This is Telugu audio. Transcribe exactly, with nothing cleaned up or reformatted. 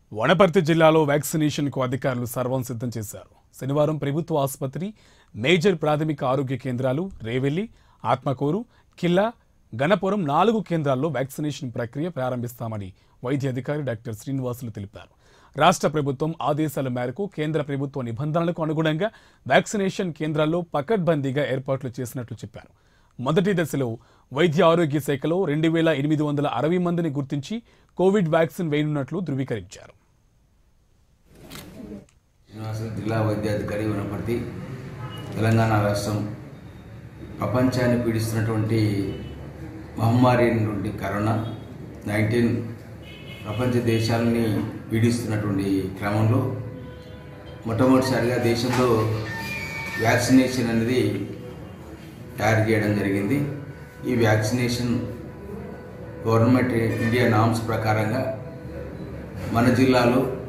వనపర్తి జిల్లాలో వ్యాక్సినేషన్కు అధికారులు సర్వం సిద్ధం చేశారు. శనివారం ప్రభుత్వ ఆసుపత్రి, మేజర్ ప్రాథమిక ఆరోగ్య కేంద్రాలు, రేవెల్లి, ఆత్మకూరు, కిల్లా, గణపురం నాలుగు కేంద్రాల్లో వ్యాక్సినేషన్ ప్రక్రియ ప్రారంభిస్తామని వైద్య అధికారి డాక్టర్ శ్రీనివాసులు తెలిపారు. రాష్ట్ర ప్రభుత్వం ఆదేశాల మేరకు కేంద్ర ప్రభుత్వ నిబంధనలకు అనుగుణంగా వ్యాక్సినేషన్ కేంద్రాల్లో పకడ్బందీగా ఏర్పాట్లు చేసినట్లు చెప్పారు. మొదటి దశలో వైద్య ఆరోగ్య శాఖలో రెండు వేల ఎనిమిది వందల అరవై మందిని గుర్తించి కోవిడ్ వ్యాక్సిన్ వేయనున్నట్లు ధృవీకరించారు. జిల్లా వైద్యాధికారి వనపర్తి, తెలంగాణ రాష్ట్రం ప్రపంచాన్ని పీడిస్తున్నటువంటి మహమ్మారి అయినటువంటి కరోనా నైన్టీన్ ప్రపంచ దేశాలని పీడిస్తున్నటువంటి క్రమంలో మొట్టమొదటిసారిగా దేశంలో వ్యాక్సినేషన్ అనేది తయారు చేయడం జరిగింది. ఈ వ్యాక్సినేషన్ గవర్నమెంట్ ఇండియా నామ్స్ ప్రకారంగా మన జిల్లాలో